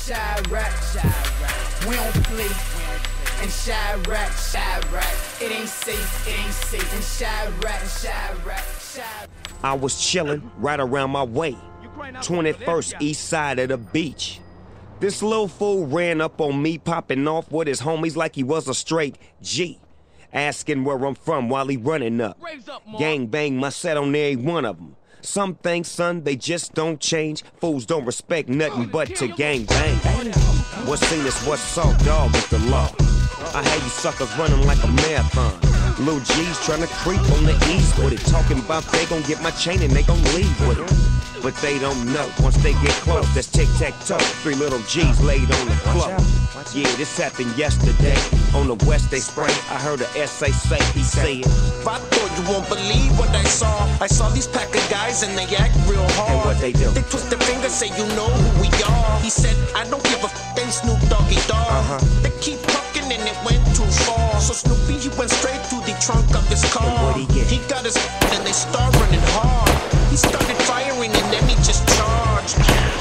Chirac, we don't flee. And Chirac, it ain't safe, and Chirac. I was chillin' right around my way, 21st east side of the beach. This little fool ran up on me, popping off with his homies like he was a straight G, asking where I'm from while he running up. Gang bang my set on every one of them. Some things, son, they just don't change. Fools don't respect nothing but to gang bang. What's seen is what's saw, dog, with the law. I had you suckers running like a marathon. Lil G's tryna creep on the east with it, talking about they gon' get my chain and they gon' leave with it. But they don't know, once they get close, that's tic-tac-toe. 3 little G's laid on the floor. Yeah, this happened yesterday. On the west they spray, I heard a SA say, he said, I thought you won't believe what I saw. I saw these pack of guys and they act real hard. and what they do? They twist their fingers, say you know who we are. He said, I don't give a f***, ain't Snoop Doggy Dogg. They keep talking and it went too far. So Snoopy, he went straight to the trunk of his car. And what'd he get? He got his and they start running hard. He started firing and then he just charged.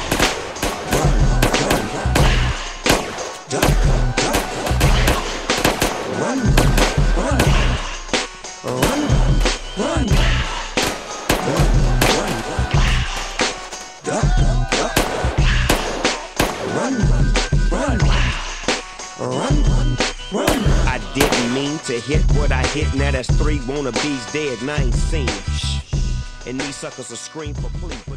I didn't mean to hit what I hit. Now that's 3 wannabes dead and I ain't seen. Shh. And these suckers will scream for please.